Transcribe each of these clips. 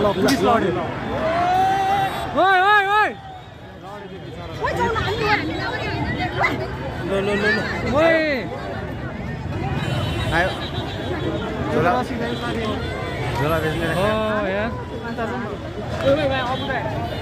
police लड्यो ओइ ओइ ओइ लो लो लो लो ओइ आयो झोला झोला बेच्ने ओ यार ओइ भाइ अब त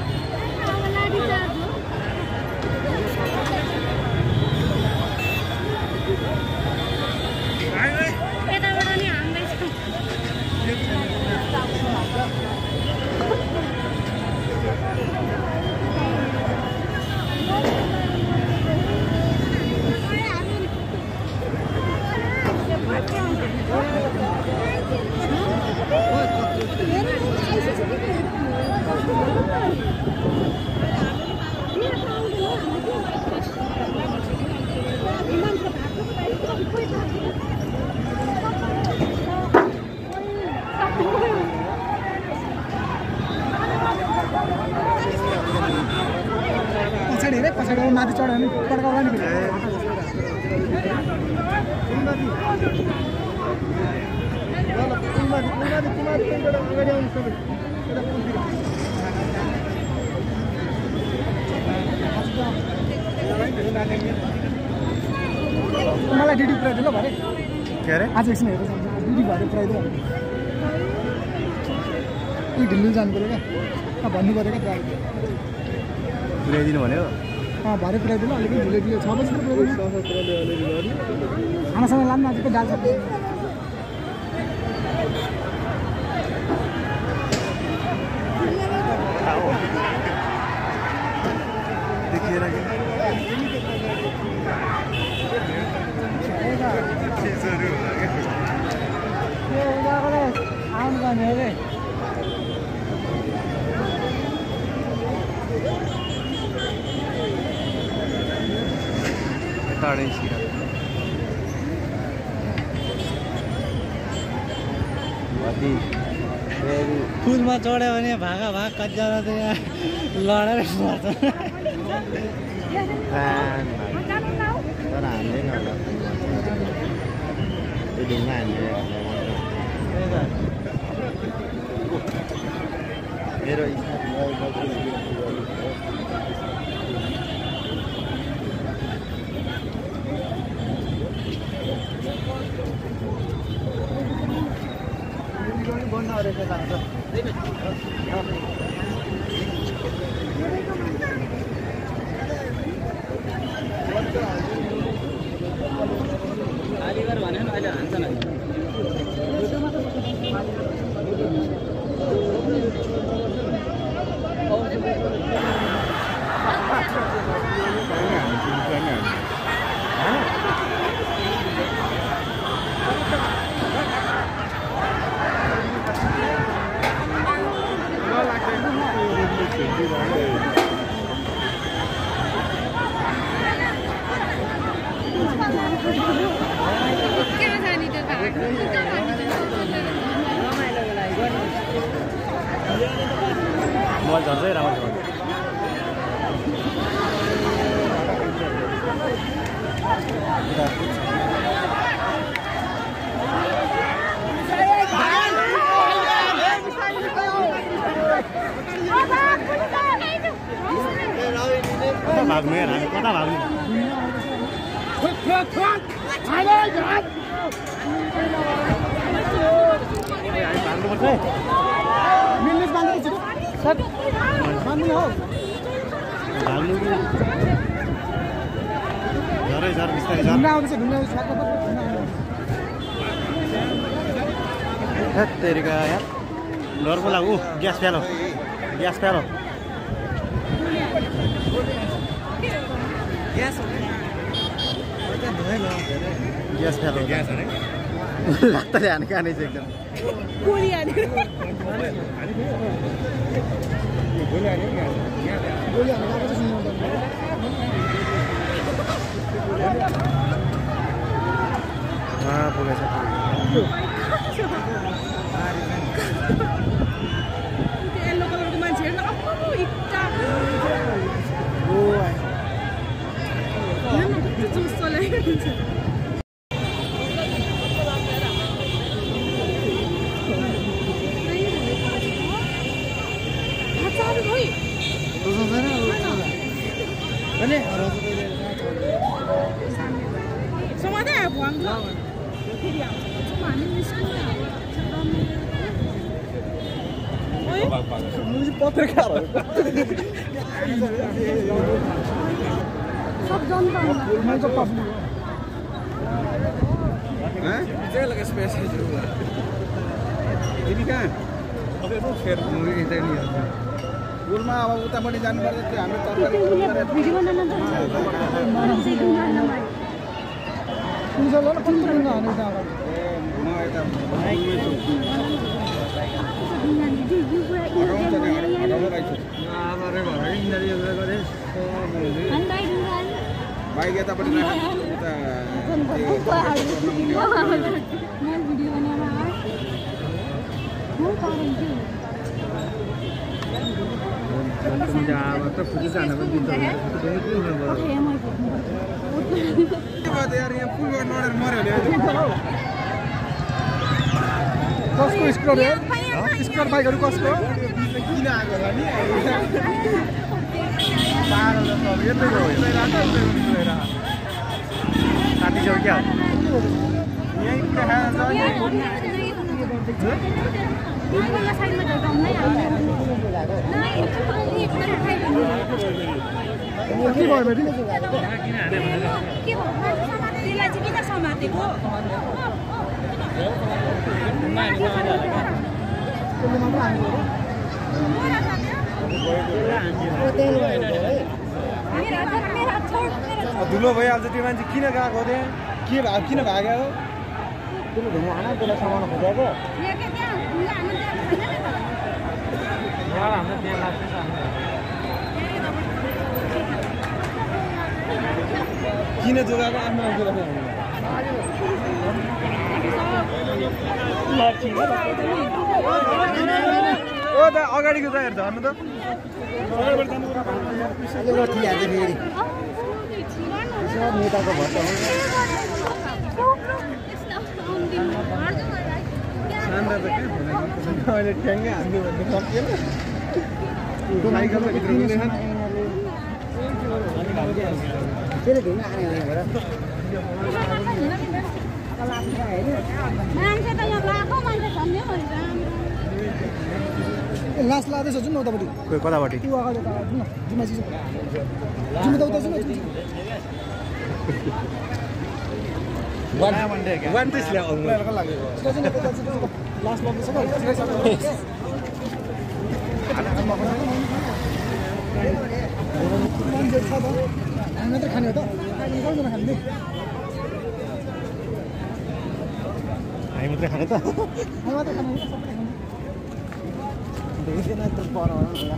पछाडि माथि चढ्यो भने पड्काउला नि मलाई डिडी पुऱ्याइदियो ल भरे के अरे आज एकछिन हेरेर जान्छ डिडी भरे पुऱ्याइदियो यी ढिल्ली जानु पऱ्यो क्या भन्नु पऱ्यो क्या पुऱ्याइदिनु भन्यो भरे पुऱ्याइदिनु अलिकति ढिलो ढिलो 6 बजी पुऱ्याइदिनु खानासँग लानु आज दाल सब्जी देखिएर के आउनु पर्ने अरे टाढै सिरा पुलमा चढ्यो भने भागा भाग कतिजना त यहाँ लडेर मर्छ तर हान्दैन होला त्यो ढुङ्गा हान्ने मेरो बन्द रहेछ लाग्छ आलिबार भने अहिले हान्छन् मोबाइल झर्दै राम्रो भाग्नु यार हामी कता भाग्नु भाग्नुपर्छ मिल्नेस बाँध्नु छिटो सर बाँध्नु हो भाग्नु झरै झर बिस्तारै झर ढुङ्गा आउँदैछ ढुङ्गा तेरिका यार डर पो लाग्यो ग्यास फ्यालो ग्यास फ्यालो ग्यास फ्यालो ग्यास अरे लाग्तले हाने कहाँ रहेछ एकदम गोली हाने पुगेछ येल्लो कलरको मान्छेहरु आफ्नो इट्टा हेर्न कति जोस चलाइरहेको हुन्छ पत्रकारहरू सब जनता मैं तो पब्लिक हैं चाहिँ लगे स्पेशल तिमी कहाँ फेर पुलमा अब उतापट्टि जानुपर्छ त्यो हाम्रो तरकारी भिडियो बनाउन त पुलिसले न कुन कुन हाने त म यता बाइक यतापट्टि उता कसको स्क्रब यार स्क्रब बाइकहरु कसको किन आएको होला नि पारो त सब यतै हो साथी छ क्या यही कुरा के भयो बेटी त्यसलाई चाहिँ किन समातेको धुलो भइहाल्छ त्यो मान्छे किन गएको त्यहाँ के भयो किन भाग्यो त्यसले धुलो हाना त्यसलाई समाउन खोजेको किन जोगाएको आफ्नो ओ त अगाडिको त हेर्छ हेर्नु त नेताको भट्ट अहिले ट्याङ्गै हान्दियो भन्ने सकिएन मान्छे त यहाँ लाखौँ मान्छे छ नि लास लाँदैछ जुन उतापट्टि कोही कतापट्टि त्यो अगाडि त जुन जुमा चाहिँ जुमा त उता जुन वान पिस ल्याउनु लास लाग्दैछ मान्छे छ त हामी मात्रै खाने हो त कतिजना खाने हामी मात्रै खाने त हामी मात्रै खाने हो सबै खाने देखिँदैन त पर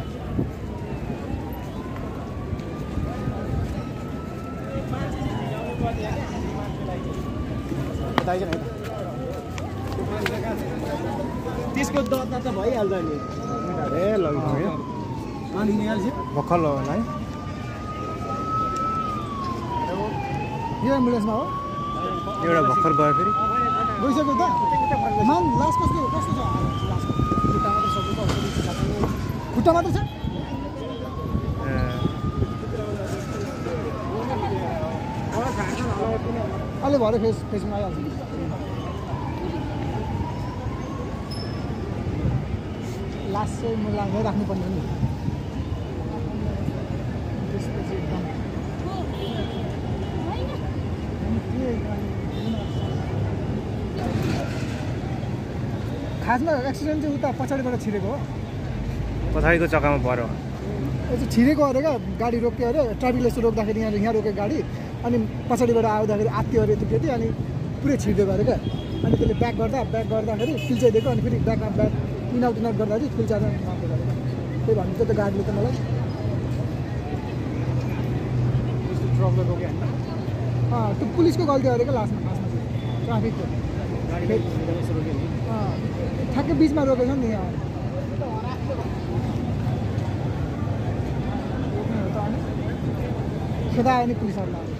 त्यसको दर्ता त भइहाल्छ नि ए लगिसक्यो अनि निहाल्छ भर्खर लगाउनु है यो एम्बुलेन्समा हो एउटा भर्खर गयो फेरि गइसक्यो त मान लास कस्तो कस्तो छ लास खुट्टा मात्रै सबै खुट्टा मात्रै छ अहिले भरे फेसबुक आइहाल्छ लास चाहिँ म लाग्दै राख्नुपर्ने हो नि त्यसपछि एकदम खासमा एक्सिडेन्ट चाहिँ उता पछाडिबाट छिरेको हो पछाडिको चक्कामा पऱ्यो यो चाहिँ छिरेको अरे क्या गाडी रोक्यो अरे ट्राफिकले यसो रोक्दाखेरि यहाँ रोक्यो गाडी अनि पछाडिबाट आउँदाखेरि आत्यो अरे त्यो केटी अनि पुरै छिरिदिएको अरे क्या अनि त्यसले ब्याक गर्दाखेरि फिल्चाइदिएको अनि फेरि ब्याक इन आउट गर्दाखेरि फिल्चाएर मार्दिएको अरे त्यही भन्नु त गाडीले त मलाई ट्रकले रोक्यो होइन त्यो पुलिसको गल्ती अरे क्या लास्टमा खासमा चाहिँ ट्राफिकको ठ्याक्कै बिचमा रोकेको नि यहाँ खेदा आयो नि पुलिसहरूलाई